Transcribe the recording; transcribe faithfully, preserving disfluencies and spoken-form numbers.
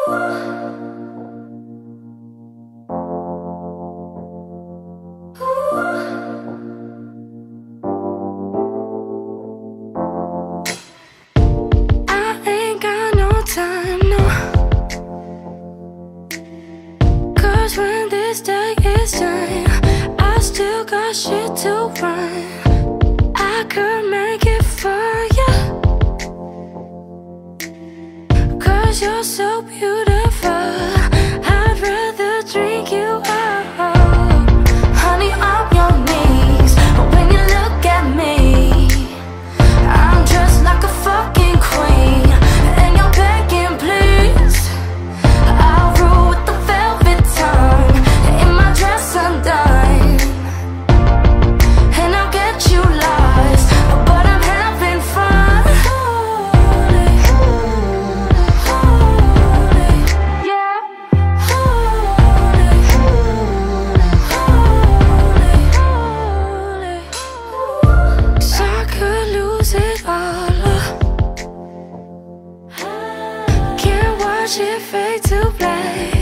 When this day is done, I still got shit to run. I could make it for you, 'cause you're so beautiful. I'd rather drink you up. Honey, on your knees, when you look at me, I'm dressed like a fucking queen, and you're begging please. I'll rule with the velvet tongue, in my dress undone, and I'll get you lost, but I'm having fun. Holy, holy, yeah. Holy, holy, holy, 'cause I could lose it all. Can't watch it fade to black.